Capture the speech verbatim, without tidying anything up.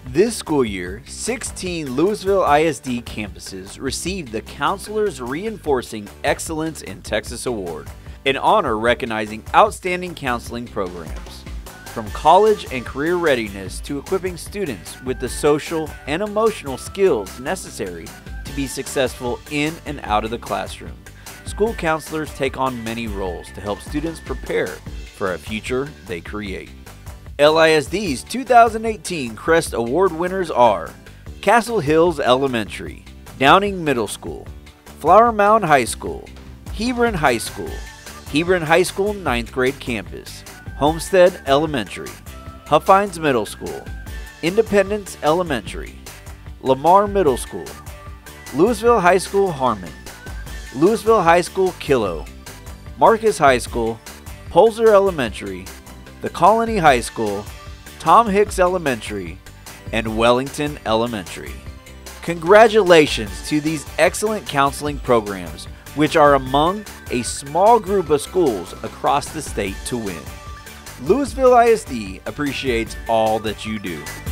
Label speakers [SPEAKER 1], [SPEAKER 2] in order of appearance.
[SPEAKER 1] This school year, sixteen Lewisville I S D campuses received the Counselors Reinforcing Excellence in Texas Award, an honor recognizing outstanding counseling programs. From college and career readiness to equipping students with the social and emotional skills necessary to be successful in and out of the classroom, school counselors take on many roles to help students prepare for a future they create. L I S D's two thousand eighteen CREST Award winners are Castle Hills Elementary, Downing Middle School, Flower Mound High School, Hebron High School, Hebron High School ninth grade campus, Homestead Elementary, Huffines Middle School, Independence Elementary, Lamar Middle School, Lewisville High School Harmon, Lewisville High School Kilo, Marcus High School, Polzer Elementary, The Colony High School, Tom Hicks Elementary, and Wellington Elementary. Congratulations to these excellent counseling programs, which are among a small group of schools across the state to win. Lewisville I S D appreciates all that you do.